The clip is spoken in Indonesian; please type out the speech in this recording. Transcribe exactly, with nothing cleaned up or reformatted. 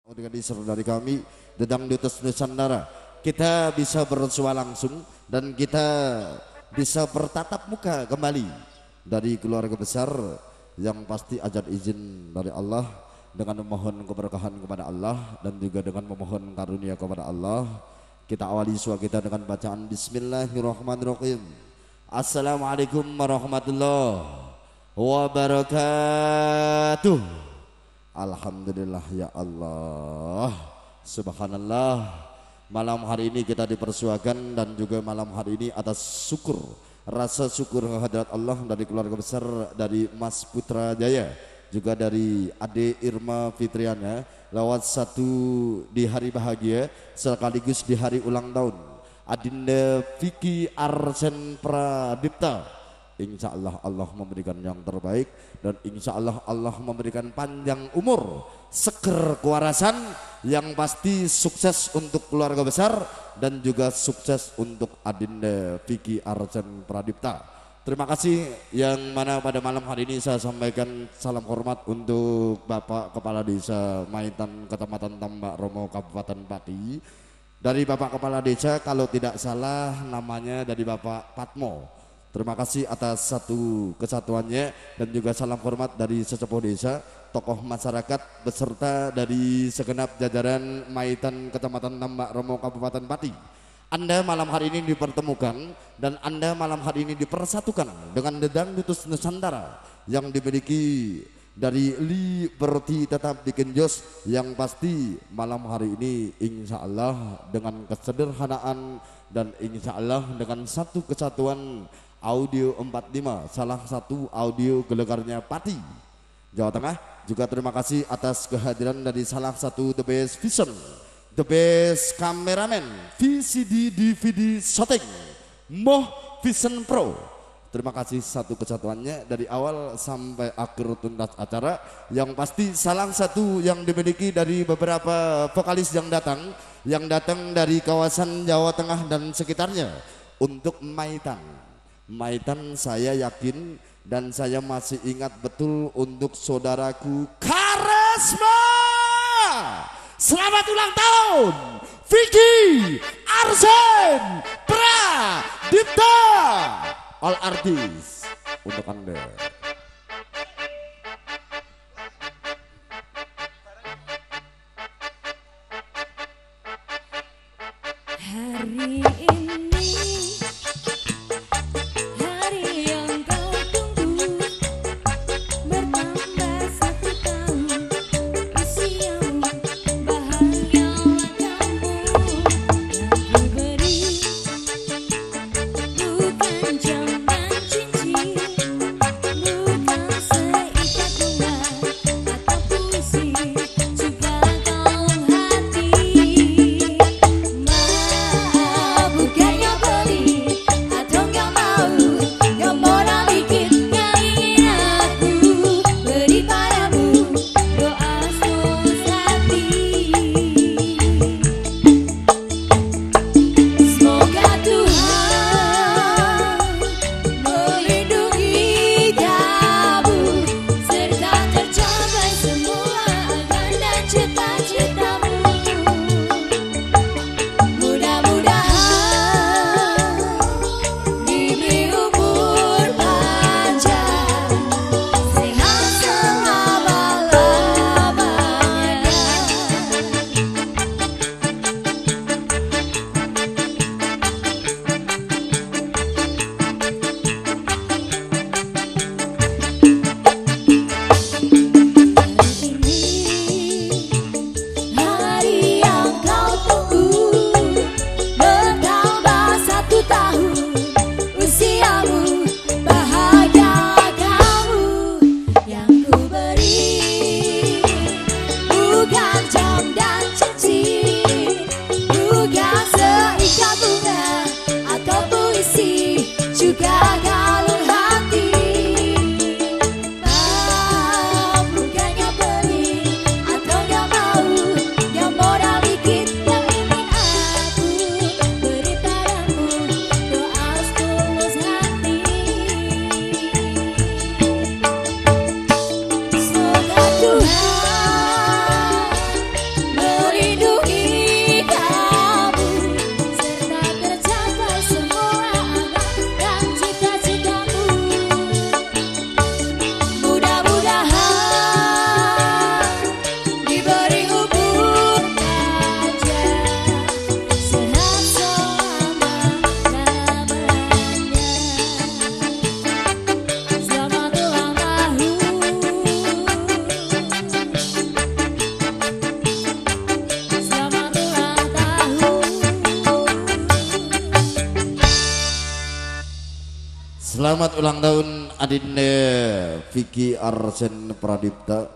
Organizer dari kami Dedang Dutus Nusantara, kita bisa bersua langsung dan kita bisa bertatap muka kembali dari keluarga besar yang pasti ajat izin dari Allah, dengan memohon keberkahan kepada Allah dan juga dengan memohon karunia kepada Allah. Kita awali suara kita dengan bacaan Bismillahirrahmanirrahim. Assalamualaikum warahmatullahi wabarakatuh. Alhamdulillah ya Allah, subhanallah. Malam hari ini kita dipersuakan dan juga malam hari ini atas syukur, rasa syukur kehadirat Allah dari keluarga besar dari Mas Putra Jaya, juga dari Ade Irma Fitriana, lewat satu di hari bahagia sekaligus di hari ulang tahun Adinda Vicky Arsen Pradipta. Insya Allah Allah memberikan yang terbaik dan insya Allah Allah memberikan panjang umur, seger kewarasan, yang pasti sukses untuk keluarga besar dan juga sukses untuk Adinda Vicky Arsen Pradipta. Terima kasih yang mana pada malam hari ini saya sampaikan salam hormat untuk Bapak Kepala Desa Maitan Kecamatan Tambak Romo Kabupaten Pati. Dari Bapak Kepala Desa kalau tidak salah namanya dari Bapak Patmo. Terima kasih atas satu kesatuannya dan juga salam hormat dari sesepuh desa, tokoh masyarakat beserta dari segenap jajaran Maitan Kecamatan Tambak Romo Kabupaten Pati. Anda malam hari ini dipertemukan dan Anda malam hari ini dipersatukan dengan Dedang Dutus Nusantara yang dimiliki dari Liberty Tetap Bikin Jos, yang pasti malam hari ini insya Allah dengan kesederhanaan dan insya Allah dengan satu kesatuan audio empat puluh lima, salah satu audio gelegarnya Pati, Jawa Tengah. Juga terima kasih atas kehadiran dari salah satu The Best Vision, The Best Cameraman, V C D D V D Shooting, Moh Vision Pro. Terima kasih satu kesatuannya dari awal sampai akhir tuntas acara, yang pasti salah satu yang dimiliki dari beberapa vokalis yang datang, yang datang dari kawasan Jawa Tengah dan sekitarnya untuk Maitan. Maitan saya yakin dan saya masih ingat betul untuk saudaraku Karisma. Selamat ulang tahun Vicky Arsen Pradipta, all artis untuk Anda. Hari ini Jangan cincin Selamat ulang tahun Adinda Vicky Arsen Pradipta.